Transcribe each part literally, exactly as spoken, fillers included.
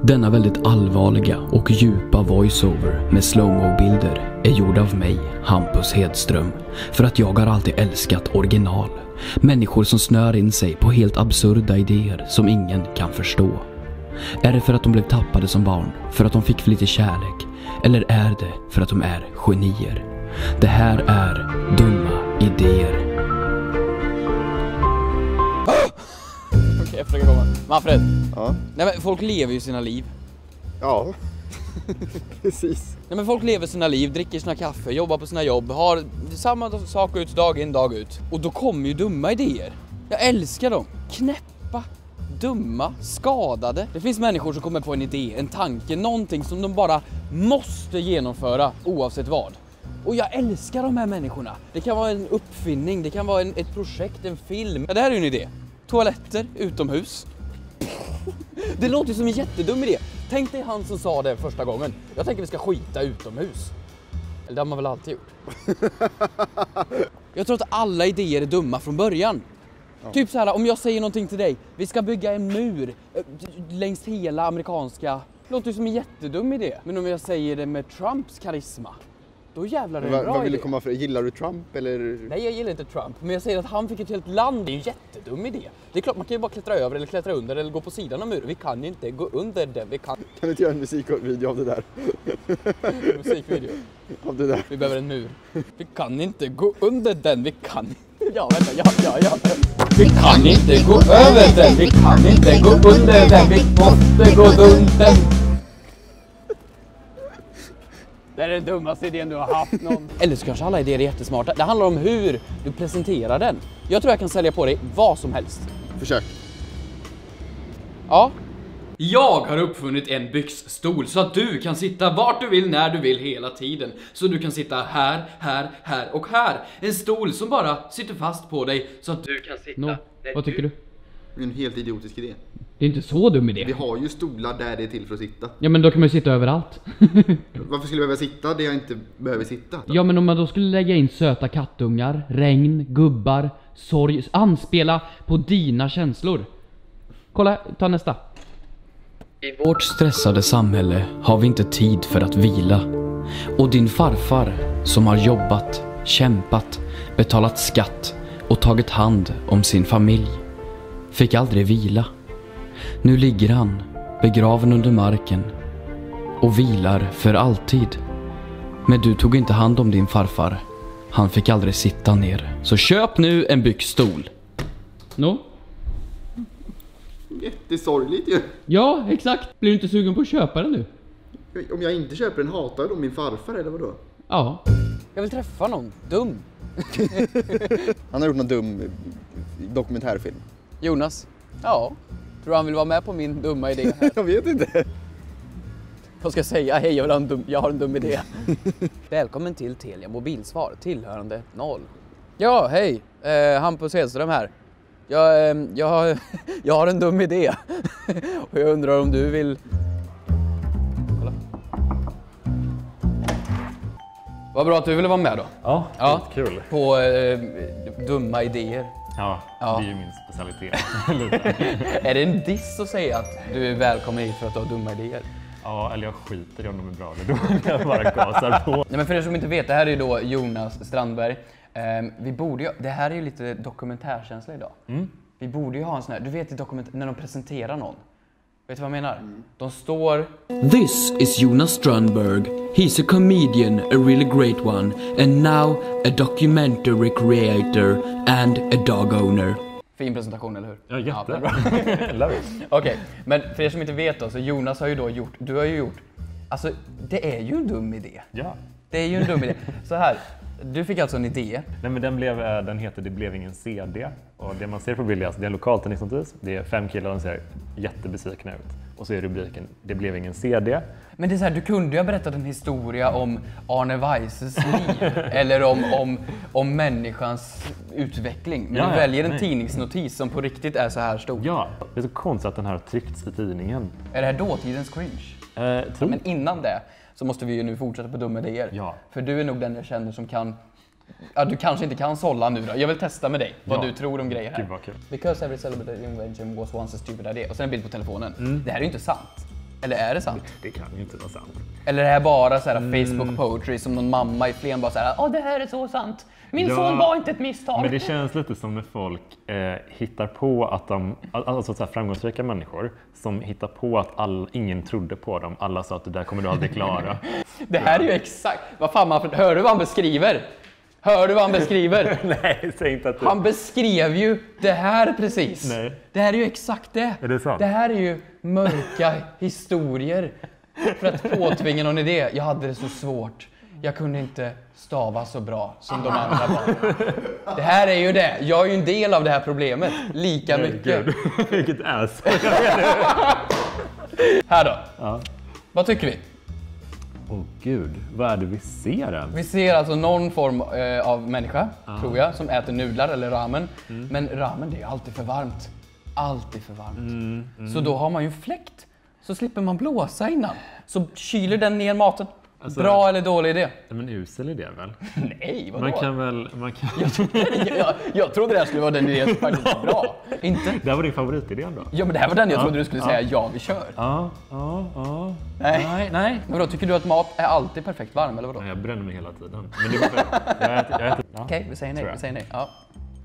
Denna väldigt allvarliga och djupa voiceover med slow-mo-bilder är gjord av mig, Hampus Hedström, för att jag har alltid älskat original. Människor som snör in sig på helt absurda idéer som ingen kan förstå. Är det för att de blev tappade som barn, för att de fick för lite kärlek, eller är det för att de är genier? Det här är Dumma Idéer. Okej, jag försöker komma. Manfred. Ja. Nej, men folk lever ju sina liv. Ja, precis. Nej, men folk lever sina liv, dricker sina kaffe, jobbar på sina jobb, har samma sak ut dag in, dag ut. Och då kommer ju dumma idéer. Jag älskar dem. Knäppa, dumma, skadade. Det finns människor som kommer på en idé, en tanke, någonting som de bara måste genomföra oavsett vad. Och jag älskar de här människorna. Det kan vara en uppfinning, det kan vara en, ett projekt, en film. Ja, det här är ju en idé. Toaletter utomhus. Det låter ju som en jättedum idé. Tänk dig han som sa det första gången. Jag tänker vi ska skita utomhus. Eller det har man väl alltid gjort. Jag tror att alla idéer är dumma från början. Ja. Typ så här, om jag säger någonting till dig. Vi ska bygga en mur längs hela amerikanska. Det låter ju som en jättedum idé. Men om jag säger det med Trumps karisma, då jävlar är det en bra Vad vill idé. du komma för? Gillar du Trump eller? Nej, jag gillar inte Trump. Men jag säger att han fick ett helt land. Det är en jättedum idé. Det är klart, man kan ju bara klättra över eller klättra under eller gå på sidan av muren. Vi kan inte gå under den. Vi kan... Kan du inte göra en musikvideo av det där? Musikvideo. Av det där. Vi behöver en mur. Vi kan inte gå under den. Vi kan... Ja, vänta. Ja, ja, ja. Vi kan inte gå över den. Vi kan inte gå under den. Vi måste gå runt den. Det är den dummaste idén du har haft någon. Eller så kanske alla idéer är jättesmarta. Det handlar om hur du presenterar den. Jag tror jag kan sälja på dig vad som helst. Försök. Ja. Jag har uppfunnit en byxstol så att du kan sitta vart du vill när du vill hela tiden. Så du kan sitta här, här, här och här. En stol som bara sitter fast på dig så att du kan sitta... No. Vad tycker du? Det är en helt idiotisk idé. Det är inte så dum idé. Vi har ju stolar där det är till för att sitta. Ja, men då kan man ju sitta överallt. Varför skulle jag behöva sitta där jag inte behöver sitta? Då? Ja, men om man då skulle lägga in söta kattungar, regn, gubbar, sorg, anspela på dina känslor. Kolla, ta nästa. I vårt stressade samhälle har vi inte tid för att vila. Och din farfar som har jobbat, kämpat, betalat skatt och tagit hand om sin familj fick aldrig vila. Nu ligger han begraven under marken och vilar för alltid. Men du tog inte hand om din farfar. Han fick aldrig sitta ner. Så köp nu en byxstol. No? Jättesorgligt ju. Ja, exakt. Blir du inte sugen på att köpa den nu? Om jag inte köper den, hatar då min farfar eller vadå? Ja. Jag vill träffa någon. Dum. Han har gjort någon dum dokumentärfilm. Jonas. Ja. Tror du han vill vara med på min dumma idé här? Jag vet inte. Jag ska säga hej, jag, vill ha en dum, jag har en dum idé. Välkommen till Telia Mobilsvar, tillhörande noll. Ja, hej. Eh, Hampus Hedström här. Jag, eh, jag, har, jag har en dum idé. Och jag undrar om du vill... Kolla. Vad bra att du ville vara med då. Ja, Ja. kul. På eh, dumma idéer. Ja, Ja. det är ju min specialitet. Är det en diss att säga att du är välkommen hit för att du har dumma idéer? Ja, eller jag skiter i om de är bra eller dåliga. Jag bara gasar på. Nej, men för er som inte vet, det här är ju då Jonas Strandberg. Um, vi borde ju, det här är ju lite dokumentärkänsla idag. Mm. Vi borde ju ha en sån här, du vet i dokument, när de presenterar någon. Vet du vad jag menar? Mm. De står... This is Jonas Strandberg. He's a comedian, a really great one, and now a documentary creator and a dog owner. Fin presentation, eller hur? Ja, jätte. bra. Love it. Okej, okay. Men för er som inte vet då, så Jonas har ju då gjort, du har ju gjort, alltså det är ju en dum idé. Ja. Det är ju en dum idé. Så här, du fick alltså en idé. Nej, men den, blev, den heter Det blev ingen C D. Och det man ser på bilden, det är en lokaltidningsnotis. Det är fem killar och ser jättebesvikna ut. Och så är rubriken Det blev ingen C D. Men det är så här, du kunde ju ha berättat en historia om Arne Weises liv. Eller om, om, om människans utveckling. Men Ja, du ja, väljer en nej. tidningsnotis som på riktigt är så här stor. Ja, det är så konstigt att den här har tryckts i tidningen. Är det här dåtidens cringe? Eh, tror. Men innan det så måste vi ju nu fortsätta på dumma idéer. Ja. För du är nog den jag känner som kan... Ja, du kanske inte kan sålla nu då. Jag vill testa med dig vad Ja. du tror om grejer här. Gud, vad kul. Because every celebrated invention was once a stupid idea. Och sen en bild på telefonen. Mm. Det här är ju inte sant. Eller är det sant? Det kan ju inte vara sant. Eller är det här bara så här Facebook poetry som någon mamma i Flen bara så här, åh det här är så sant. Min Ja, son var inte ett misstag. Men det känns lite som när folk eh, hittar på att de, alltså så här framgångsrika människor som hittar på att all, ingen trodde på dem. Alla sa att det där kommer du aldrig klara. Det här är ju exakt, vad fan man, hör du vad han beskriver? Hör du vad han beskriver? Nej, säg inte att du... Han beskrev ju det här precis. Nej. Det här är ju exakt det. Är det sant? Det här är ju mörka historier. För att påtvinga någon idé. Jag hade det så svårt. Jag kunde inte stava så bra som de andra barnen. Det här är ju det. Jag är ju en del av det här problemet. Lika mycket. Vilket ass. Här då. Ja. Vad tycker vi? Åh oh, gud, vad är det vi ser ens? Vi ser alltså någon form eh, av människa, ah. tror jag, som äter nudlar eller ramen. Mm. Men ramen, det är alltid för varmt. Alltid för varmt. Mm, mm. Så då har man ju fläkt. Så slipper man blåsa innan. Så kyler den ner maten. Alltså, bra eller dålig idé? Men usel idé väl? Nej, vadå? Man kan väl... Man kan... jag, jag, jag trodde det här skulle vara den idén som faktiskt var bra. Inte? Det här var din favoritidé då? Ja, men det här var den jag ja, trodde du skulle ja. säga ja, vi kör. Ja, ja, ja. Nej, nej. nej. Men vadå, tycker du att mat är alltid perfekt varm eller vadå? Nej, jag bränner mig hela tiden. Men det var för... jag äter, jag äter... Ja. Okej, okay, vi säger nej, vi säger nej. Ja.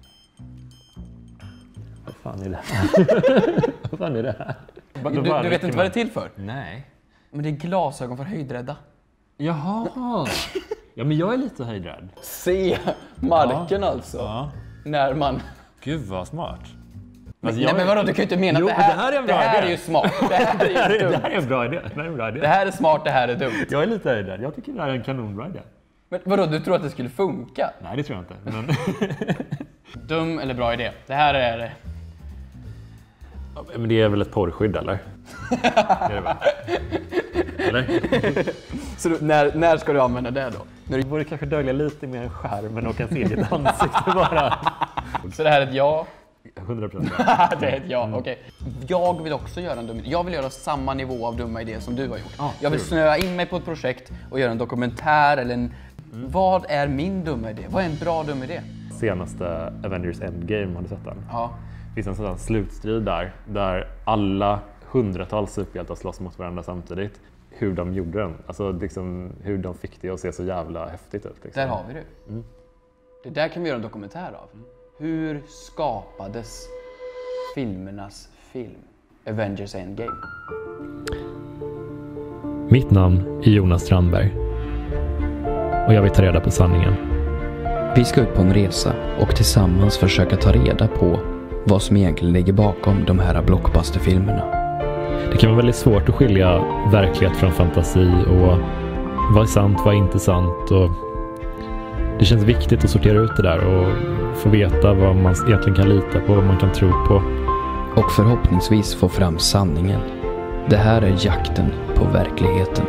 Vad fan är det här? Vad fan är det här? Du, du, du vet inte vad det är till för? Nej. Men det är glasögon för höjdrädda. Jaha. Ja, men jag är lite höjdrädd. Se marken ja. Alltså. Ja. När man... Gud vad smart. Alltså, nej är... men vadå, du kan ju inte mena jo, att det här, det här, är, en bra det här är ju smart. Det här är, ju det, här är, det här är en bra idé. Det här är en bra idé. Det här är smart, det här är dumt. Jag är lite höjdrädd. Jag tycker det här är en kanonbra idé. Men vadå, du tror att det skulle funka? Nej, det tror jag inte. Men... Dum eller bra idé? Det här är det. Ja, men det är väl ett porrskydd, eller? Det är det väl? Eller? Så du, när, när ska du använda det då? När du borde kanske dölja lite mer en skärm och kan se ditt ansikte bara. Så det här är ett ja? hundra procent. Det är ett ja, mm. okej. Okay. Jag vill också göra en dum idé. Jag vill göra samma nivå av dumma idéer som du har gjort. Ah, jag vill snöa in mig på ett projekt och göra en dokumentär eller en... Mm. Vad är min dumma idé? Vad är en bra dum idé? Senaste Avengers Endgame, har du sett den? Ja. Det finns en sån slutstrid där, där alla hundratals superhjältar slåss mot varandra samtidigt. Hur de gjorde den, alltså liksom hur de fick det att se så jävla häftigt ut. Liksom. Där har vi det. Mm. Det där kan vi göra en dokumentär av. Mm. Hur skapades filmernas film? Avengers Endgame. Mitt namn är Jonas Strandberg. Och jag vill ta reda på sanningen. Vi ska ut på en resa och tillsammans försöka ta reda på vad som egentligen ligger bakom de här blockbusterfilmerna. Det kan vara väldigt svårt att skilja verklighet från fantasi och vad är sant, vad är inte sant. Och det känns viktigt att sortera ut det där och få veta vad man egentligen kan lita på, vad man kan tro på. Och förhoppningsvis få fram sanningen. Det här är jakten på verkligheten.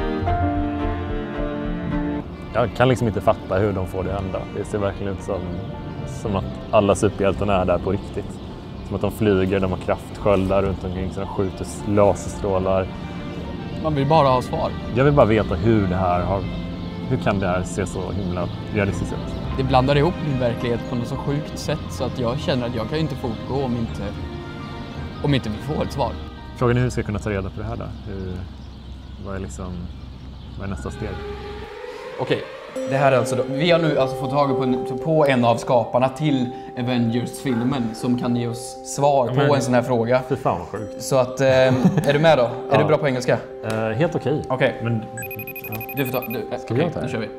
Jag kan liksom inte fatta hur de får det hända. Det ser verkligen ut som, som att alla superhjältarna är där på riktigt. Som att de flyger, de har kraftsköldar runt omkring, så de skjuter laserstrålar. Man vill bara ha svar. Jag vill bara veta hur det här har... Hur kan det här se så himla realistiskt ut? Det blandar ihop min verklighet på något så sjukt sätt så att jag känner att jag kan inte fortgå om inte, om inte vi får ett svar. Frågan är hur ska jag kunna ta reda på det här då? Hur, vad är liksom... Vad är nästa steg? Okej, det här är alltså då, vi har nu alltså fått tag på en, på en av skaparna till Avengers-filmen som kan ge oss svar på Men, en sån här fråga. Fy fan vad sjukt. Så att, eh, är du med då? Är ja. du bra på engelska? Uh, helt okej. Okej. Okay. Men ja. Du får ta, du, Ska okay, vi ta det? Nu kör vi.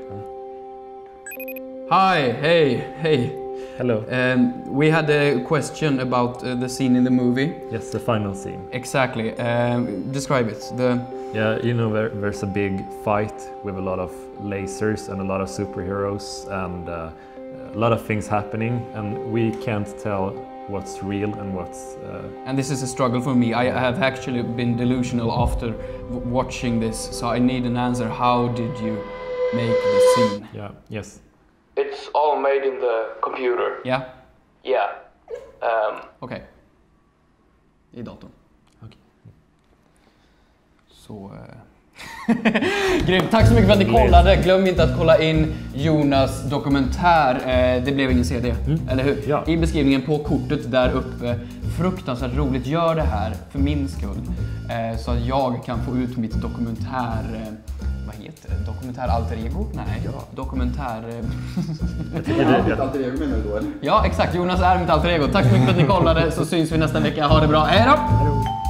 Hi, hey, hey. Hello. Um, we had a question about uh, the scene in the movie. Yes, the final scene. Exactly. Um, describe it. The Yeah, you know, there, there's a big fight with a lot of lasers and a lot of superheroes and uh, a lot of things happening, and we can't tell what's real and what's... Uh... And this is a struggle for me. I have actually been delusional after w watching this, so I need an answer. How did you make the scene? Yeah, yes. It's all made in the computer. Yeah? Yeah. Um, Okej. Okay. I datorn. Okej. Okay. Så... Uh... Grymt, tack så mycket för att ni kollade. Glöm inte att kolla in Jonas dokumentär. Eh, det blev ingen C D, mm. eller hur? Ja. I beskrivningen på kortet där uppe. Fruktansvärt roligt. Gör det här för min skull. Eh, så att jag kan få ut mitt dokumentär... Eh, vad heter det? Dokumentär alter ego? Nej, ja. Dokumentär... Mitt alter ego menar du då, eller? Ja, exakt. Jonas är mitt alter ego. Tack så mycket för att ni kollade, så syns vi nästa vecka. Ha det bra. Hej då!